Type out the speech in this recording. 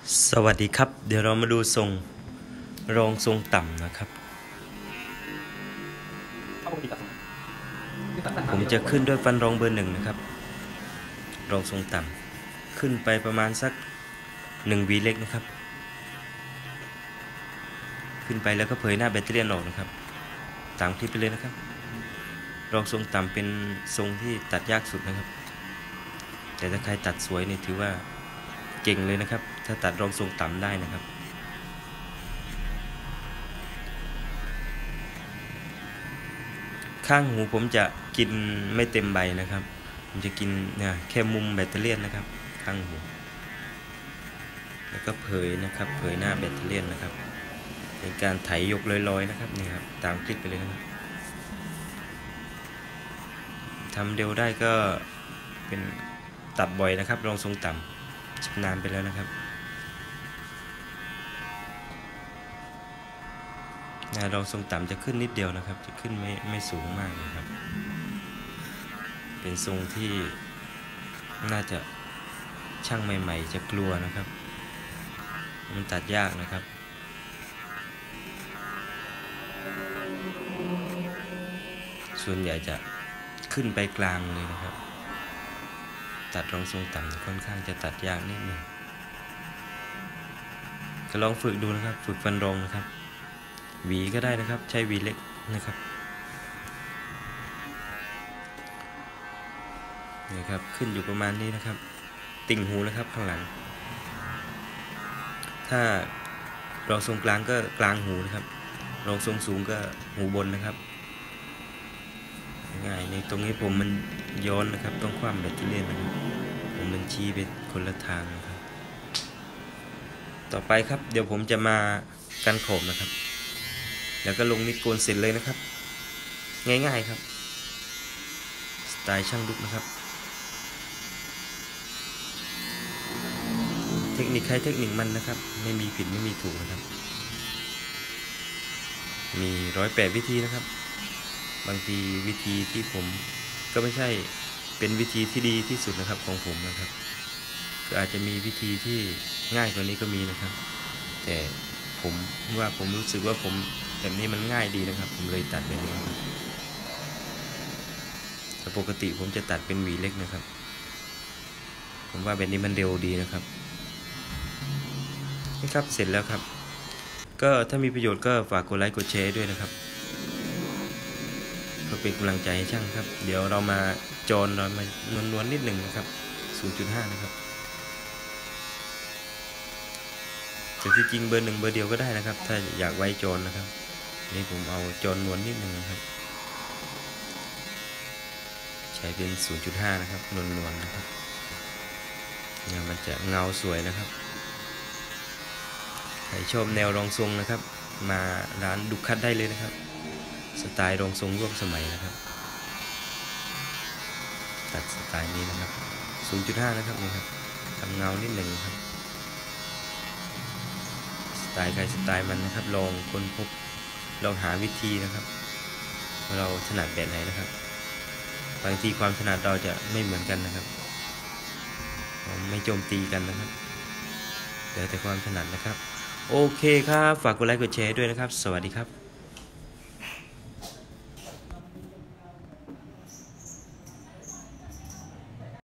สวัสดีครับเดี๋ยวเรามาดูทรงรองทรงต่ำนะครับผมจะขึ้นด้วยฟันรองเบอร์ 1นะครับรองทรงต่ำขึ้นไปประมาณสัก1 วีเล็กนะครับขึ้นไปแล้วก็เผยหน้าแบตเตอรี่ออกนะครับตามคลิปไปเลยนะครับรองทรงต่ำเป็นทรงที่ตัดยากสุดนะครับแต่ถ้าใครตัดสวยนี่ถือว่าเก่งเลยนะครับถ้าตัดรองทรงต่ำได้นะครับข้างหูผมจะกินไม่เต็มใบนะครับผมจะกินเนี่ยแค่มุมแบตเตอรี่นะครับข้างหูแล้วก็เผยนะครับเผยหน้าแบตเตอรี่นะครับเป็นการไถยกลอยๆนะครับนี่ครับตามคลิปไปเลยนะครับทำเร็วได้ก็เป็นตัดบ่อยนะครับรองทรงต่ำชำนาญไปแล้วนะครับรองทรงต่ำจะขึ้นนิดเดียวนะครับจะขึ้นไม่สูงมากนะครับเป็นทรงที่น่าจะช่างใหม่ๆจะกลัวนะครับมันตัดยากนะครับส่วนใหญ่จะขึ้นไปกลางเลยนะครับตัดรองทรงต่ำค่อนข้างจะตัดยากนิดหนึ่งก็ลองฝึกดูนะครับฝึกฟันรองนะครับหวีก็ได้นะครับใช้หวีเล็กนะครับนี่ครับขึ้นอยู่ประมาณนี้นะครับติ่งหูนะครับข้างหลังถ้ารองทรงกลางก็กลางหูนะครับรองทรงสูงก็หูบนนะครับง่ายในตรงนี้ผมมันย้อนนะครับต้องคว่ำแบตเตอรี่นะครับผมมันชี้ไปคนละทางนะครับต่อไปครับเดี๋ยวผมจะมากันโขบนะครับแล้วก็ลงมิดโกนเสร็จเลยนะครับง่ายๆครับสไตล์ช่างดุกนะครับเทคนิคใครเทคนิคมันนะครับไม่มีผิดไม่มีถูกนะครับมี108 วิธีนะครับบางทีวิธีที่ผมก็ไม่ใช่เป็นวิธีที่ดีที่สุดนะครับของผมนะครับก็อาจจะมีวิธีที่ง่ายกว่านี้ก็มีนะครับแต่ผมรู้สึกว่าผมแบบนี้มันง่ายดีนะครับผมเลยตัดแบบนี้ครับแต่ปกติผมจะตัดเป็นหวีเล็กนะครับผมว่าแบบนี้มันเร็วดีนะครับนี่ครับเสร็จแล้วครับก็ถ้ามีประโยชน์ก็ฝากกดไลค์กดแชร์ด้วยนะครับเพื่อเป็นกำลังใจให้ช่างครับเดี๋ยวเรามาจอนเรามานวลๆนิดหนึ่งนะครับ 0.5 นะครับแต่ที่จริงเบอร์ 1เบอร์เดียวก็ได้นะครับถ้าอยากไว้จอนนะครับนี่ผมเอาจอนนวลนิดหนึ่งนะครับใช้เป็น 0.5 นะครับนวลๆนะครับเนี่ยมันจะเงาสวยนะครับใครชอบแนวรองทรงนะครับมาร้านดุกคัตได้เลยนะครับสไตล์รองทรงร่วมสมัยนะครับตัดสไตล์นี้นะครับ 0.5 นะครับนี่ครับทำเงานิดหนึ่งครับสไตล์ใครสไตล์มันนะครับลองค้นพบลองหาวิธีนะครับว่าเราถนัดแบบไหนนะครับบางทีความถนัดเราจะไม่เหมือนกันนะครับไม่โจมตีกันนะครับแต่ความถนัดนะครับโอเคครับฝากกดไลค์กดแชร์ด้วยนะครับสวัสดีครับ